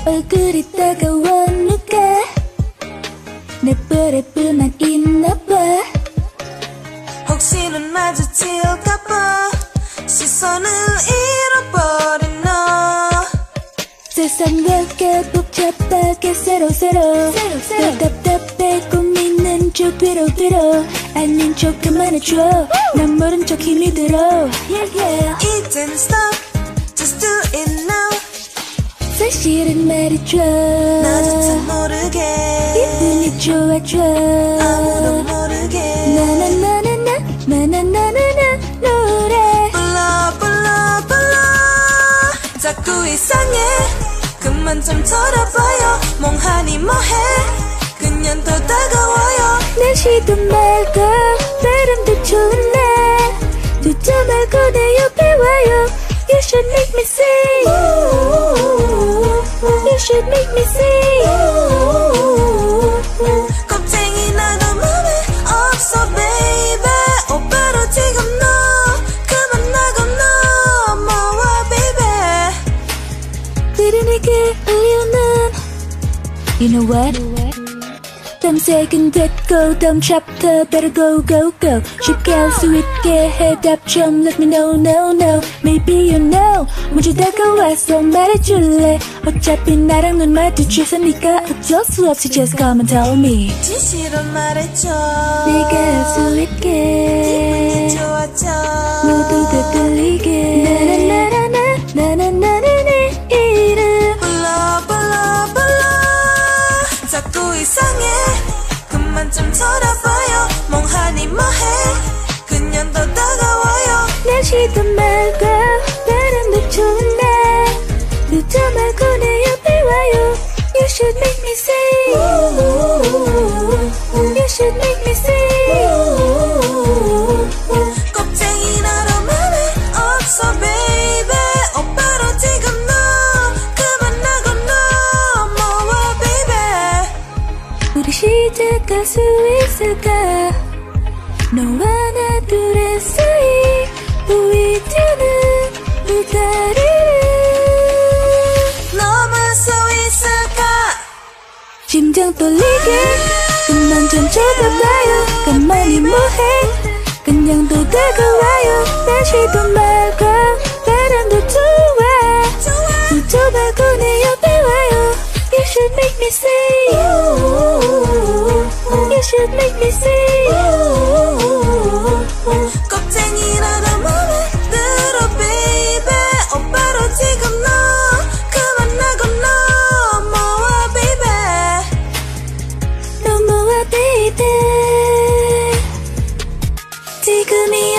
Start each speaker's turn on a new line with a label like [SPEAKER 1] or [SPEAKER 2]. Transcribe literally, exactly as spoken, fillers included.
[SPEAKER 1] 얼굴이 따가워 누가 내 뿔에뿔만 있나봐.
[SPEAKER 2] 혹시 눈 마주칠까봐 시선을 잃어버린 너.
[SPEAKER 1] 세상 wel게 복잡하게 새로새로 또 답답해 고민은 쭉 뒤로 뒤로 아닌 척 그만해줘. 난 모른 척 힘이 들어 yeah, yeah.
[SPEAKER 2] 이젠 stop just do it now.
[SPEAKER 1] 사실은 말이죠
[SPEAKER 2] 나조차 모르게
[SPEAKER 1] 기분이 좋아져
[SPEAKER 2] 아무도 모르게
[SPEAKER 1] 나나나나나 나나나나나 노래
[SPEAKER 2] 불러 불러 불러. 자꾸 이상해 그만 좀 털어봐요. 멍하니 뭐해 그냥 더 다가와요.
[SPEAKER 1] 날씨도 맑고 바람도 좋은 날 두자 말고 내 옆에 와요. You should make me sing You should make me sing
[SPEAKER 2] 겁쟁이 나도 맘에 없어 baby. 오빠로 지금 너 그만 나고 넘어와 baby.
[SPEAKER 1] 그래 내게 알려는 You know what? 탐색은 됐고 다음 chapter better go go go. 쉽게 할 수 있게 해답 좀 let me know no no. Maybe you know 먼저 다가와서 말해줄래. 어차피 나랑 눈 마주치서니까 어쩔 수 없이 just come and tell me.
[SPEAKER 2] 진실을 말해줘
[SPEAKER 1] 네가 할 수 있게
[SPEAKER 2] 기분이 좋아져
[SPEAKER 1] 모두가 끌리게 나나나나나 나나나나나 이름
[SPEAKER 2] 불러 불러 불러. 자꾸 이상해 그만 좀 털어봐요. 멍하니 뭐해 그냥 더 다가와요.
[SPEAKER 1] 날씨도 맑고 바람도 좋은 날 늦지 말고 내 옆에 와요. You should make me sing You should make me sing
[SPEAKER 2] 겁쟁이 나도 맘에 없어 baby. 오빠로 지금 너 그만 나고 넘어와 baby.
[SPEAKER 1] 우리 시작할 수 있을까. 너와 나 둘의 사이 보이지는 울타리를
[SPEAKER 2] 넘을 수 있을까.
[SPEAKER 1] 심장 떨리게 그만 좀 쳐다봐요. 가만히 뭐해 그냥 또 다가와요. 날씨도 맑고 바람도 좋아 두저 말고 내 옆에 와요. You should make me sing You should make me sing
[SPEAKER 2] 겁쟁이 나도 맘에 들어 baby. 오빠로 지금 너 그만 나고 넘어와 baby.
[SPEAKER 1] 넘어와 baby 지금이야